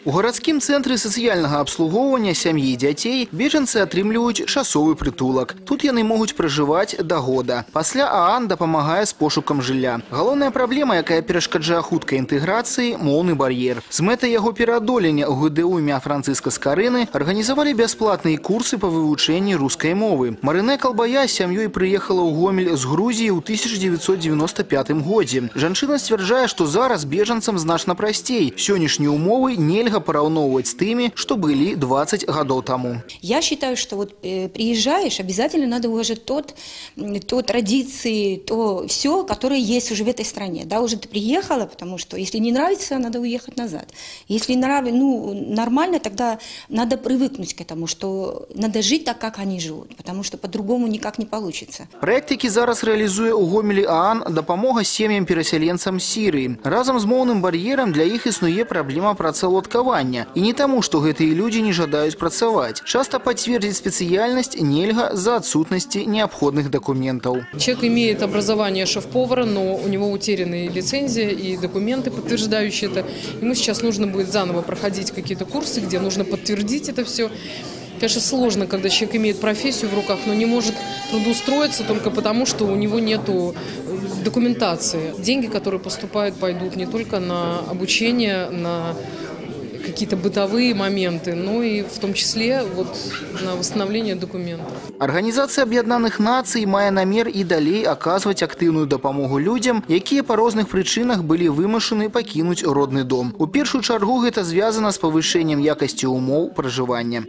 У гарадскім цэнтры сацыяльнага абслугоўвання сям'і і дзяцей бежанцы атрымліваюць часовы прытулак. Тут яны могуць пражываць да года. Пасля ААН дапамагае з пошукам жылля. Галоўная праблема, якая перашкаджае хуткай інтэграцыі – моўны бар'ер. З мэтай яго пераадолення ў ГДУ імя Францыска Скарыны арганізавалі бясплатныя курсы па вывучэнні рускай мовы. Марынэ Калбая з сям'ёй прыехала ў Гомель з Грузіі ў 1995 годзе. Жанчына сцвярджае, што зараз бежанцам значна прасцей. Сённяшнія умовы нельга пораўноўваць с теми, что были 20 годов тому. Я считаю, что вот приезжаешь, обязательно надо уважать то традиции, то все, которое есть уже в этой стране. Да, уже ты приехала, потому что если не нравится, надо уехать назад. Если нравится, нормально, тогда надо привыкнуть к этому, что надо жить так, как они живут, потому что по-другому никак не получится. Проект, який зараз реалізує у Гомелі ААН, допомога сім'ям-переселенцам Сирии. Разом з мовним бар'єром для їх існує проблема працаўладкавання. И не тому, что гэтыя люди не жадаюць працаваць. Часто подтвердить специальность нельга за отсутности необходимых документов. Человек имеет образование шеф-повара, но у него утеряны лицензия и документы, подтверждающие это. Ему сейчас нужно будет заново проходить какие-то курсы, где нужно подтвердить это все. Конечно, сложно, когда человек имеет профессию в руках, но не может трудоустроиться только потому, что у него нет документации. Деньги, которые поступают, пойдут не только на обучение, на какие-то бытовые моменты, но и в том числе на восстановление документов. Организация Объединенных Наций мае намер и далей оказывать активную допомогу людям, якія по розных причинах были вымушены покинуть родный дом. У першую чаргу это связано с повышением якости умов проживания.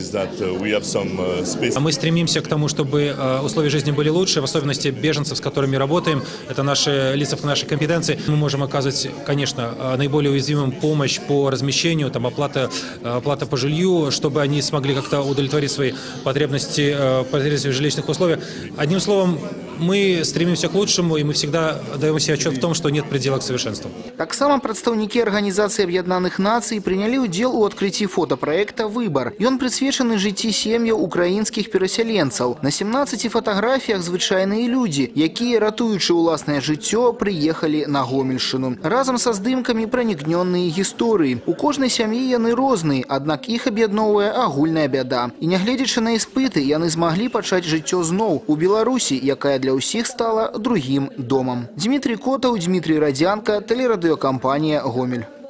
Мы стремимся к тому, чтобы условия жизни были лучше, в особенности беженцев, с которыми работаем. Это наши лица в нашей компетенции. Мы можем оказывать, конечно, наиболее уязвимым помощь по размещению, оплата по жилью, чтобы они смогли как-то удовлетворить свои потребности в жилищных условиях. Одним словом, мы стремимся к лучшему, и мы всегда даем себе отчет в том, что нет предела к совершенству. Так само представники Организации Объединенных Наций приняли удел у открытия фотопроекта «Выбор». И он присвечены житті сем'яў украинских переселенцев. На 17 фотографиях звычайные люди, якія, ратуючы уласнае жыццё, приехали на Гомельшчыну. Разом со здымками проникненные истории. У кожнай сям'і яны розныя, аднак іх аб'ядноўвае агульная бяда. І нягледзячы на іспыты, яны змаглі пачаць жыццё зноў у Беларусі, якая для ўсіх стала другім домам. Дмитрий Котаў, Дмитрий Радзянка, тэлерадыёкампанія «Гомель».